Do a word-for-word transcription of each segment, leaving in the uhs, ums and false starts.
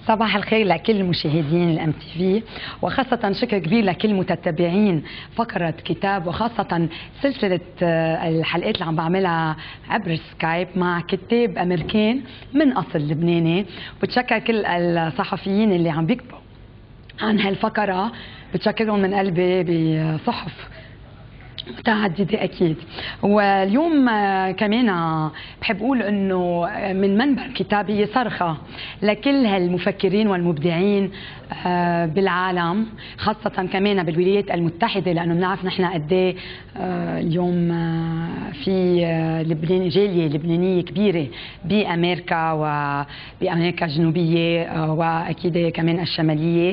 صباح الخير لكل مشاهدين الام تي في، وخاصة شكر كبير لكل متتبعين فقرة كتاب، وخاصة سلسلة الحلقات اللي عم بعملها عبر سكايب مع كتاب امريكان من اصل لبناني. بتشكر كل الصحفيين اللي عم بيكتبوا عن هالفقرة، بتشكرهم من قلبي بصحف متعددة أكيد. واليوم كمان بحب أقول أنه من منبر كتابي صرخة لكل هالمفكرين والمبدعين بالعالم، خاصة كمان بالولايات المتحدة، لأنه بنعرف نحن قد ايه اليوم في لبنان جالية لبنانية كبيرة بأمريكا وبأمريكا الجنوبية وأكيد كمان الشمالية،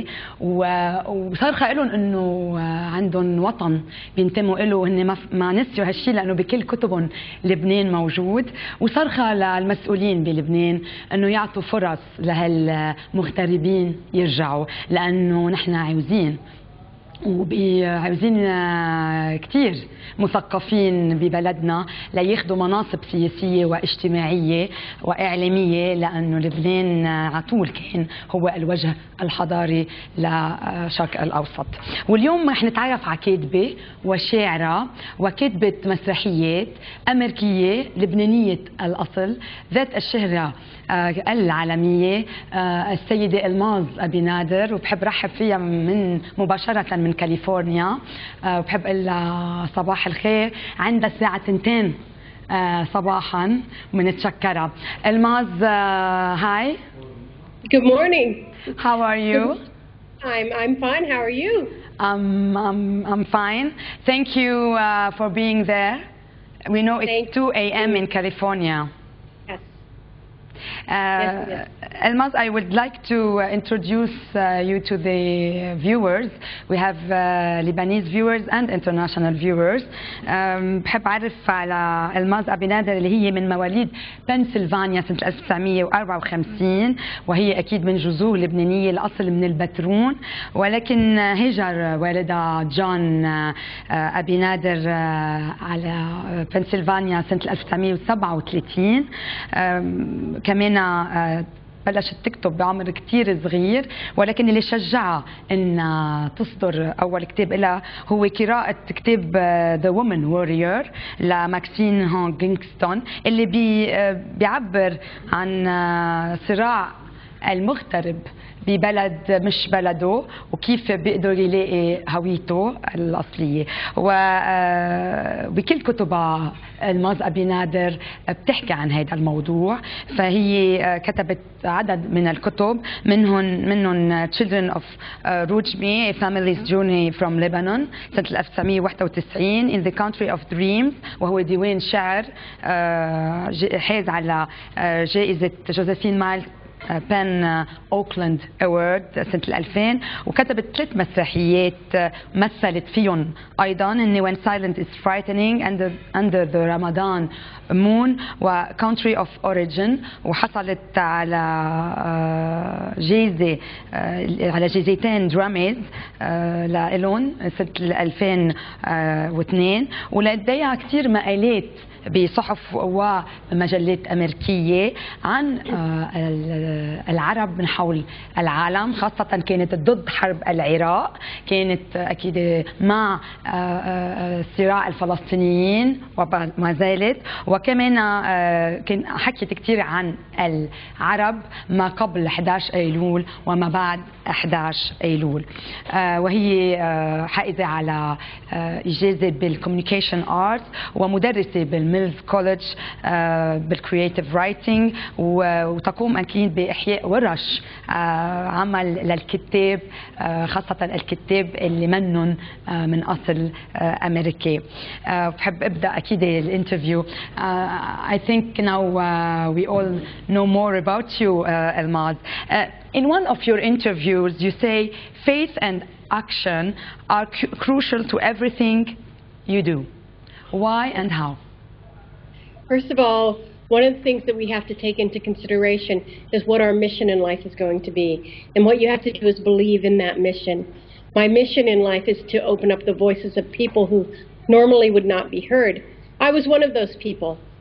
وصرخة لهم أنه عندهم وطن بينتموا له، وهن ما نسيوا هالشيء لأنه بكل كتبهم لبنان موجود. وصرخة للمسؤولين بلبنان أنه يعطوا فرص لهالمغتربين يرجعوا، لأنه نحن عاوزين وعاوزين كثير مثقفين ببلدنا لياخذوا مناصب سياسية واجتماعية وإعلامية، لأنه لبنان عطول كان هو الوجه الحضاري للشرق الأوسط. واليوم رح نتعرف على كاتبة وشاعرة وكاتبة مسرحيات أمريكية لبنانية الأصل ذات الشهرة العالمية، السيدة الماظ أبي نادر، وبحب رحب فيها من مباشرة من كاليفورنيا، وبحب أقول لها صباح الخير. عندها الساعة تنتين صباحا ومنتشكرها. الماظ، هاي. Good morning. How are you? I'm I'm fine. How are you? Um, I'm I'm fine. Thank you uh, for being there. We know it's Thank two a m in California. Yes. Uh, Yes, yes. Elmaz, I would like to uh, introduce uh, you to the viewers. We have uh, Lebanese viewers and international viewers. Um, بحب أعرف على الماظ أبي نادر اللي هي من مواليد بنسلفانيا سنة ألف وتسعمئة وأربعة وخمسين، وهي أكيد من جذور لبنانية، الأصل من البترون، ولكن هجر والدها جون أبي نادر على بنسلفانيا سنة ألف وتسعمئة وسبعة وثلاثين. كمان بلشت تكتب بعمر كتير صغير، ولكن اللي شجعها ان تصدر اول كتاب لها هو قراءة كتاب The Woman Warrior لماكسين هونغينغستون، اللي بي بيعبر عن صراع المغترب ببلد مش بلده وكيف بيقدر يلاقي هويته الأصلية. وبكل كتبها الماظ أبي نادر بتحكي عن هذا الموضوع، فهي كتبت عدد من الكتب، منهم منهم Children of Rujmi, A Family's Journey from Lebanon سنة ألف وتسعمئة وواحد وتسعين، In the Country of Dreams، وهو ديوان شعر حاز على جائزة جوزيفين مايلز بان اوكلاند اوورد سنة ألفين. وكتبت ثلاث مسرحيات مثلت فيهم ايضا، ان When Silence is Frightening, Under, Under the Ramadan Moon و Country of Origin، وحصلت على جائزة على جائزتين دراميز لإلون سنة ألفين واثنين. ولديها كثير مقالات بصحف ومجلات أمريكية عن العرب من حول العالم، خاصة كانت ضد حرب العراق، كانت أكيد مع صراع الفلسطينيين وما زالت، وكمان كان حكيت كثير عن العرب ما قبل أحد عشر أيلول وما بعد أحد عشر أيلول. وهي حائزة على إجازة بالكوميونيكيشن آرتس، ومدرسة بالميلز كوليدج بالكرياتيف رايتنج، وتقوم أكيد بإحياء ورش عمل للكتاب، خاصة الكتاب اللي منهم من أصل أمريكي. بحب أبدأ أكيد الانترفيو. I think now uh, we all know more about you, uh, Elmaz. Uh, in one of your interviews, you say faith and action are cu crucial to everything you do. Why and how? First of all, one of the things that we have to take into consideration is what our mission in life is going to be. And what you have to do is believe in that mission. My mission in life is to open up the voices of people who normally would not be heard. I was one of those people.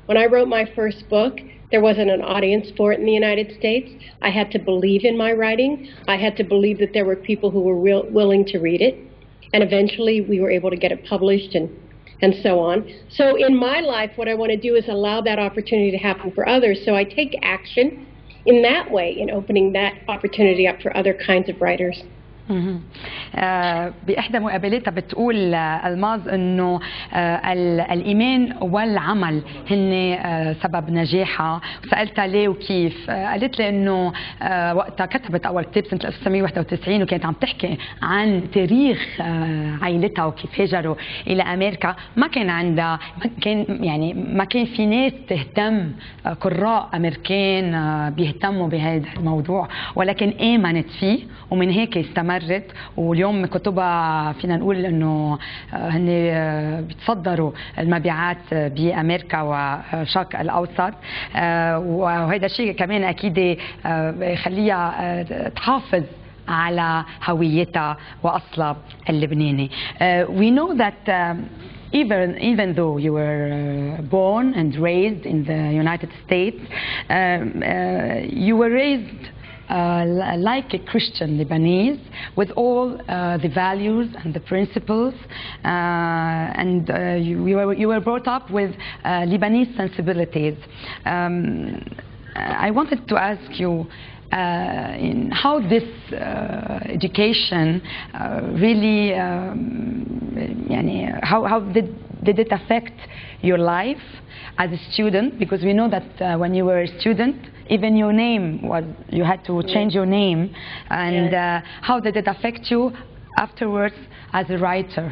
When I wrote my first book, there wasn't an audience for it in the United States. I had to believe in my writing. I had to believe that there were people who were real, willing to read it. And eventually we were able to get it published and, and so on. So in my life, what I want to do is allow that opportunity to happen for others. So I take action in that way, in opening that opportunity up for other kinds of writers. مهم. آه، بإحدى مقابلاتها بتقول آه، الماظ انه آه، ال- الايمان والعمل هن آه، سبب نجاحها، وسالتها ليه وكيف. آه، قالت لي انه آه، وقتها كتبت اول كتاب سنه ألف وتسعمية وواحد وتسعين وكانت عم تحكي عن تاريخ آه، عائلتها وكيف هاجروا الى امريكا، ما كان عندها ما كان يعني ما كان في ناس تهتم، آه، قراء امريكان آه، بيهتموا بهذا الموضوع، ولكن امنت فيه ومن هيك استمرت. واليوم كتبها فينا نقول انه هن بيتصدروا المبيعات بامريكا والشرق الاوسط، وهذا الشيء كمان اكيد يخليها تحافظ على هويتها واصلها اللبناني. We know that um, even even though you were uh, born and raised in the United States, um, uh, you were raised Uh, like a Christian Lebanese, with all uh, the values and the principles, uh, and uh, you, you, were, you were brought up with uh, Lebanese sensibilities. Um, I wanted to ask you uh, in how this uh, education uh, really, um, يعني, how, how did, did it affect your life as a student? Because we know that uh, when you were a student, even your name was, you had to change your name. And uh, how did it affect you afterwards as a writer?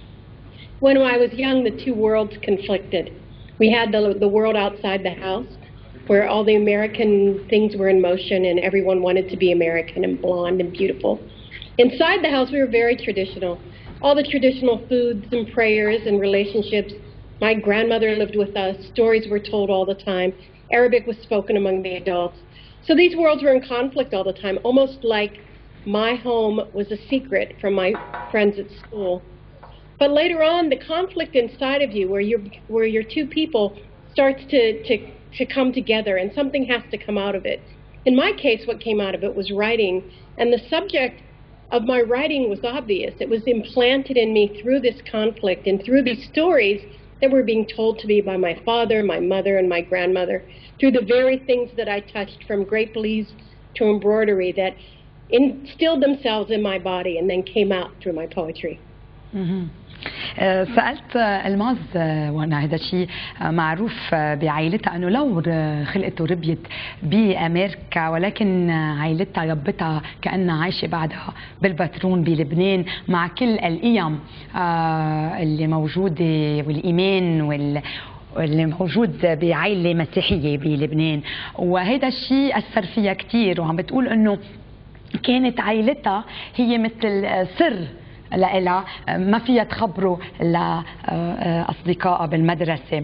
When I was young, the two worlds conflicted. We had the, the world outside the house, where all the American things were in motion and everyone wanted to be American and blonde and beautiful. Inside the house, we were very traditional. All the traditional foods and prayers and relationships. My grandmother lived with us. Stories were told all the time. Arabic was spoken among the adults. So these worlds were in conflict all the time, almost like my home was a secret from my friends at school. But later on, the conflict inside of you, where you're, where your two people starts to, to, to come together, and something has to come out of it. In my case, what came out of it was writing, and the subject of my writing was obvious. It was implanted in me through this conflict and through these stories that were being told to me by my father, my mother, and my grandmother, through the very things that I touched, from grape leaves to embroidery, that instilled themselves in my body and then came out through my poetry. Mm-hmm. سألت الماظ، وانا هذا شيء معروف بعائلتها، انه لو خلقت وربيت بامريكا ولكن عائلتها ربتها كانها عايشه بعدها بالبترون بلبنان، مع كل القيم اللي موجوده والايمان وال اللي موجود بعائله مسيحيه بلبنان، وهذا الشيء اثر فيها كثير. وعم بتقول انه كانت عائلتها هي مثل سر لها، ما فيها تخبره لأصدقائها بالمدرسة،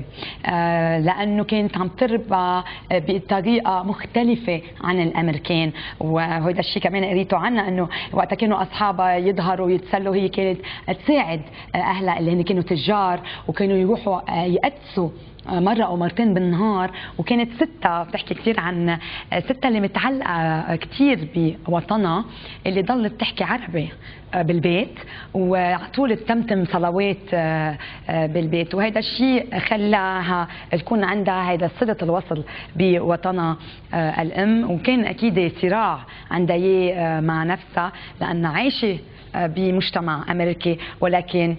لأنه كانت عم تربى بطريقة مختلفة عن الأمريكان. وهذا الشيء كمان قريته عنها، أنه وقتها كانوا أصحابها يظهروا يتسلوا هي كانت تساعد أهلها اللي هن كانوا تجار، وكانوا يروحوا يقدسوا مرة أو مرتين بالنهار. وكانت ستة بتحكي كثير عن ستة اللي متعلقة كثير بوطنها، اللي ضلت تحكي عربي بالبيت وعطول تتمتم صلوات بالبيت، وهذا الشيء خلاها تكون عندها هذا صلة الوصل بوطنها الأم. وكان أكيد صراع عندها إياه مع نفسها، لأنها عايشة بمجتمع أمريكي، ولكن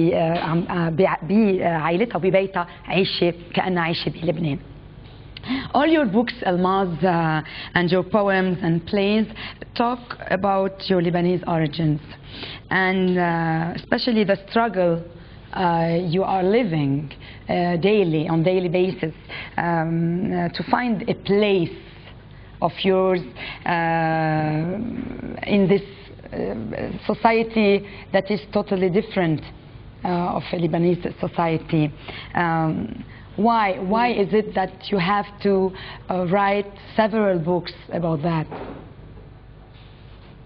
بعائلتها وببيتها عايشة كأنها عايشة بلبنان. All your books, Almaz, uh, and your poems and plays talk about your Lebanese origins, and uh, especially the struggle uh, you are living uh, daily, on daily basis, um, uh, to find a place of yours uh, in this Uh, society that is totally different uh, of a Lebanese society. Um, why? Why is it that you have to uh, write several books about that?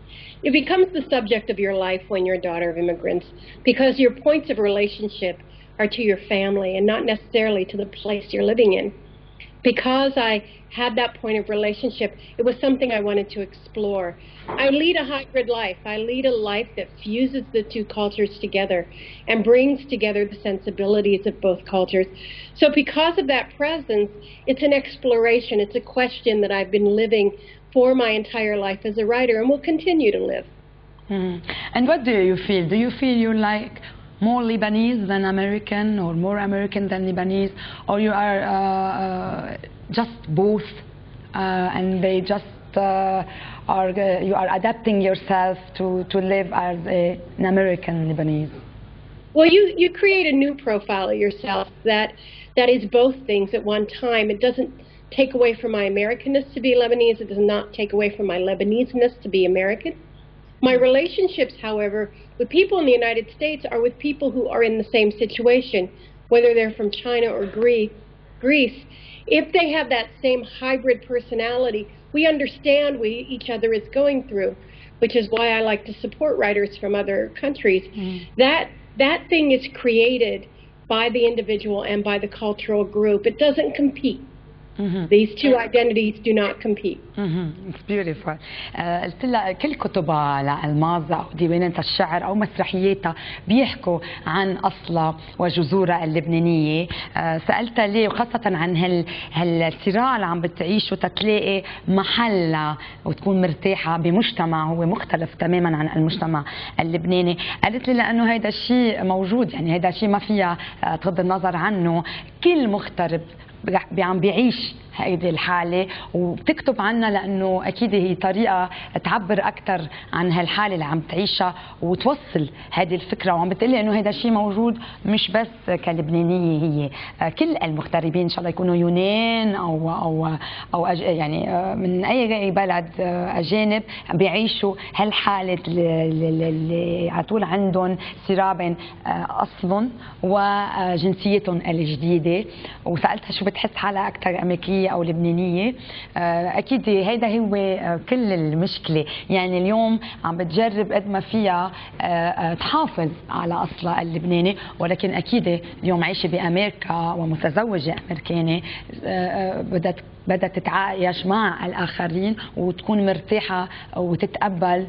It becomes the subject of your life when you're a daughter of immigrants, because your points of relationship are to your family and not necessarily to the place you're living in. Because I had that point of relationship, it was something I wanted to explore. I lead a hybrid life. I lead a life that fuses the two cultures together and brings together the sensibilities of both cultures. So because of that presence, it's an exploration. It's a question that I've been living for my entire life as a writer and will continue to live. Mm. And what do you feel? Do you feel you're like more Lebanese than American, or more American than Lebanese, or you are uh, uh, just both, uh, and they just uh, are uh, you are adapting yourself to to live as a, an American Lebanese? Well, you you create a new profile of yourself that that is both things at one time. It doesn't take away from my Americanness to be Lebanese. It does not take away from my Lebanese-ness to be American. My relationships, however, with people in the United States are with people who are in the same situation, whether they're from China or Greece. If they have that same hybrid personality, we understand what each other is going through, which is why I like to support writers from other countries. Mm. That, that thing is created by the individual and by the cultural group. It doesn't compete. Mm-hmm. These two identities do not compete. Mm-hmm. It's beautiful. قلت لها كل كتبها لألماظ أو ديوانات الشعر أو مسرحياتها بيحكوا عن أصلها وجذورها اللبنانية. سألتها ليه، وخاصة عن هال هالصراع اللي عم بتعيشه تتلاقي محلها وتكون مرتاحة بمجتمع هو مختلف تماما عن المجتمع اللبناني. قالت لي لأنه هيدا الشيء موجود، يعني هيدا الشيء ما فيها تغض النظر عنه. كل مغترب عم بيعيش هيدي الحالة وبتكتب عنها، لأنه أكيد هي طريقة تعبر أكثر عن هالحالة اللي عم تعيشها وتوصل هذه الفكرة. وعم بتقلي إنه هذا الشيء موجود مش بس كلبنانية، هي كل المغتربين إن شاء الله يكونوا يونان أو أو أو يعني من أي بلد أجانب بيعيشوا هالحالة اللي على طول عندهم صراع بين أصلهم وجنسيتهم الجديدة. وسألتها شو بتحس حالها أكثر أمريكية أو لبنانية. أكيد هيدا هو كل المشكلة، يعني اليوم عم بتجرب قد ما فيها تحافظ على أصلها اللبناني، ولكن أكيد اليوم عايشة بأمريكا ومتزوجة أمريكانية بدها بدها تتعايش مع الآخرين وتكون مرتاحة وتتقبل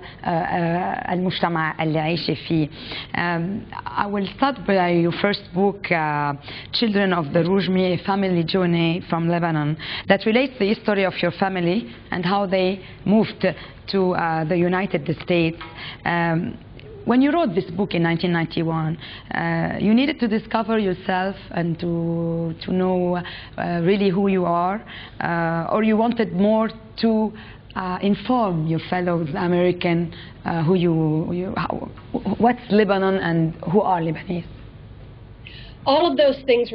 المجتمع اللي عايشة فيه. I will start by your first book, uh, Children of the Roujmi, a family journey from Lebanon, that relates the history of your family and how they moved to uh, the United States. Um, When you wrote this book in nineteen ninety-one, uh, you needed to discover yourself and to to know uh, really who you are, uh, or you wanted more to uh, inform your fellows American uh, who you, you how, what's Lebanon and who are Lebanese. All of those things